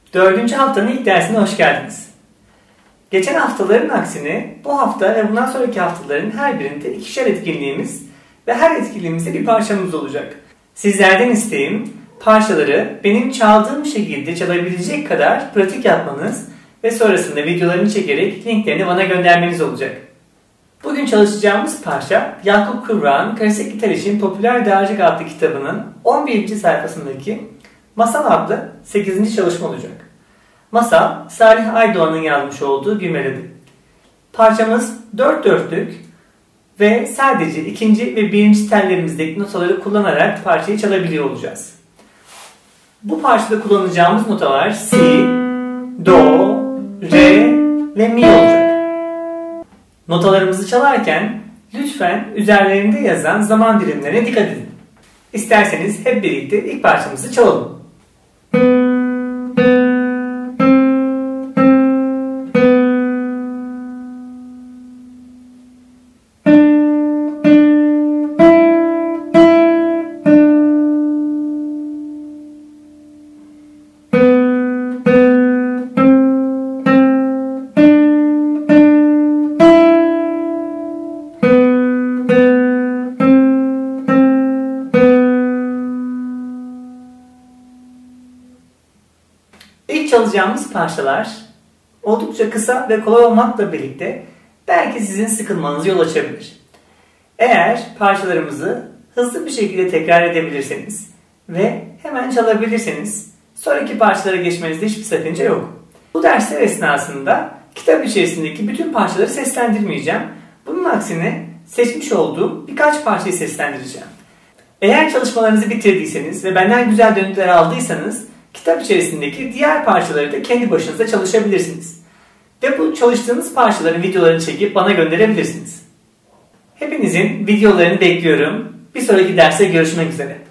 Dördüncü haftanın ilk dersine hoş geldiniz. Geçen haftaların aksine bu hafta ve bundan sonraki haftaların her birinde ikişer etkinliğimiz ve her etkinliğimizde bir parçamız olacak. Sizlerden isteğim parçaları benim çaldığım şekilde çalabilecek kadar pratik yapmanız ve sonrasında videolarını çekerek linklerini bana göndermeniz olacak. Bugün çalışacağımız parça Yakup Kıvrak'ın Klasik Gitar için Popüler Dağarcık adlı kitabının 11. sayfasındaki Masal adlı 8. çalışma olacak. Masal, Salih Aydoğan'ın yazmış olduğu bir melodi. Parçamız 4/4'lük ve sadece ikinci ve birinci tellerimizdeki notaları kullanarak parçayı çalabiliyor olacağız. Bu parçada kullanacağımız notalar Si, Do, Re ve Mi olacak. Notalarımızı çalarken lütfen üzerlerinde yazan zaman dilimlerine dikkat edin. İsterseniz hep birlikte ilk parçamızı çalalım. İlk çalacağımız parçalar oldukça kısa ve kolay olmakla birlikte belki sizin sıkılmanızı yol açabilir. Eğer parçalarımızı hızlı bir şekilde tekrar edebilirseniz ve hemen çalabilirseniz sonraki parçalara geçmenizde hiçbir sakınca yok. Bu dersler esnasında kitap içerisindeki bütün parçaları seslendirmeyeceğim. Bunun aksine seçmiş olduğum birkaç parçayı seslendireceğim. Eğer çalışmalarınızı bitirdiyseniz ve benden güzel dönütler aldıysanız kitap içerisindeki diğer parçaları da kendi başınıza çalışabilirsiniz. Ve bu çalıştığınız parçaların videolarını çekip bana gönderebilirsiniz. Hepinizin videolarını bekliyorum. Bir sonraki derste görüşmek üzere.